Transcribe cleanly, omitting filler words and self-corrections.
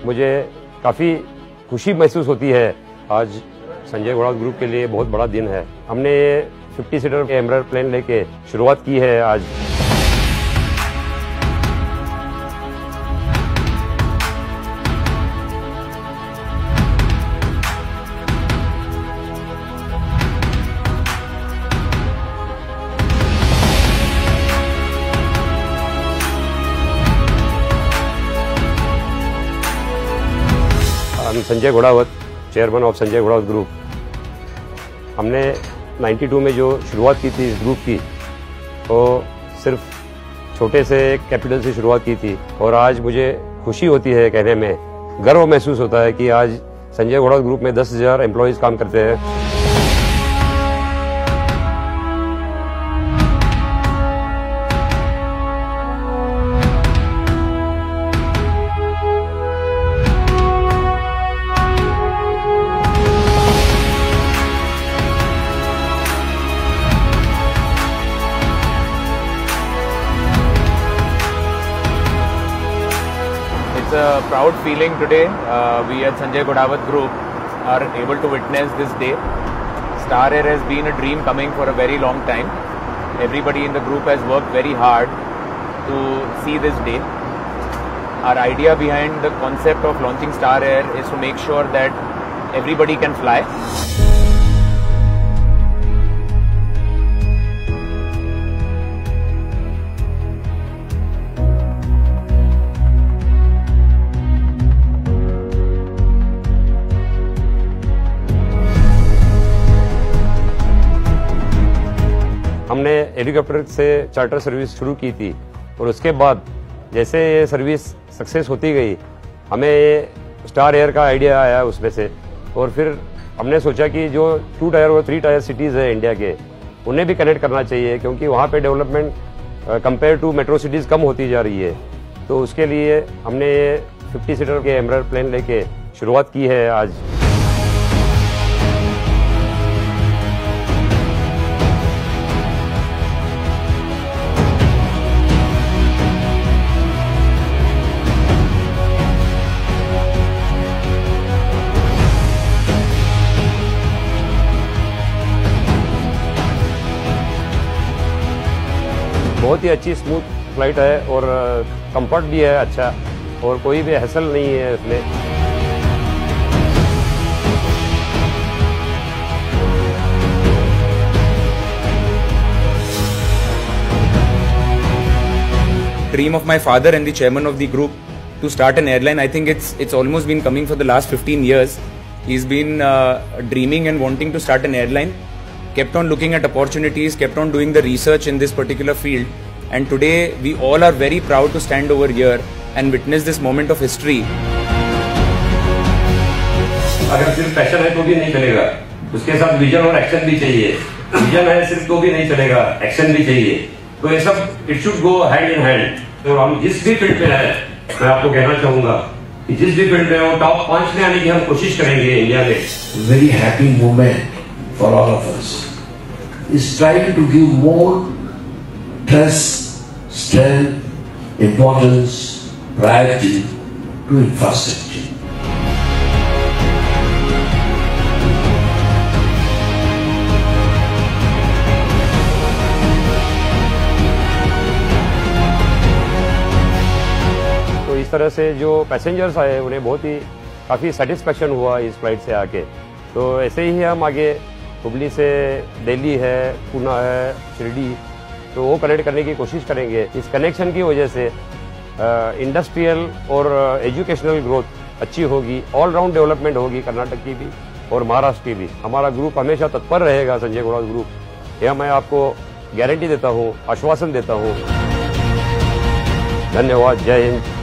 मुझे काफ़ी खुशी महसूस होती है। आज संजय घोड़ावत ग्रुप के लिए बहुत बड़ा दिन है। हमने 50 सीटर एमराल्ड प्लेन लेके शुरुआत की है आज। Sanjay Ghodawat, chairman of Sanjay Ghodawat group. हमने 92 में जो शुरुआत की थी इस ग्रुप की, तो सिर्फ छोटे से कैपिटल से शुरुआत की थी और आज मुझे खुशी होती है कहने में, गर्व महसूस होता है कि आज संजय घोड़ावत ग्रुप में 10,000 एम्प्लॉयज काम करते हैं। It's a proud feeling today. We at Sanjay Ghodawat Group are able to witness this day. Star Air has been a dream coming for a very long time. Everybody in the group has worked very hard to see this day. Our idea behind the concept of launching Star Air is to make sure that everybody can fly. हमने helicopter से charter service शुरू की थी और उसके बाद जैसे ये सर्विस सक्सेस होती गई, हमें स्टार एयर का आइडिया आया उसमें से। और फिर हमने सोचा कि जो 2 टायर और 3 टायर सिटीज़ है इंडिया के, उन्हें भी कनेक्ट करना चाहिए, क्योंकि वहाँ पे development compare to metro cities कम होती जा रही है। तो उसके लिए हमने 50 सीटर के एमराल्ड प्लेन लेके शुरुआत की है आज। बहुत ही अच्छी स्मूथ फ्लाइट है और कंफर्ट भी है अच्छा, और कोई भी हैसल नहीं है इसमें। Dream of my father and the chairman of the group to start an airline. I think it's almost been coming for the last 15 years. He's been dreaming and wanting to start an airline. Kept on looking at opportunities, kept on doing the research in this particular field, and today we all are very proud to stand over here and witness this moment of history. अगर सिर्फ passion है तो भी नहीं चलेगा, उसके साथ vision और एक्शन भी चाहिए। विजन है सिर्फ तो भी नहीं चलेगा, एक्शन भी चाहिए। तो ये सब it should go hand in hand. तो हम जिस भी फील्ड में है, मैं आपको कहना चाहूंगा कि जिस भी फील्ड में हो, टॉप 5 में आने की हम कोशिश करेंगे इंडिया में। Very happy moment for all of us is trying to give more trust, strength, importance, priority to infrastructure. तो इस तरह से जो पैसेंजर्स आए उन्हें बहुत ही काफ़ी सेटिस्फेक्शन हुआ इस फ्लाइट से आके। तो ऐसे ही हम आगे हुबली से दिल्ली है, पूना है, शिरडी, तो वो कनेक्ट करने की कोशिश करेंगे। इस कनेक्शन की वजह से इंडस्ट्रियल और एजुकेशनल ग्रोथ अच्छी होगी, ऑल राउंड डेवलपमेंट होगी कर्नाटक की भी और महाराष्ट्र की भी। हमारा ग्रुप हमेशा तत्पर रहेगा, संजय घोड़ावत ग्रुप, यह मैं आपको गारंटी देता हूँ, आश्वासन देता हूँ। धन्यवाद। जय हिंद।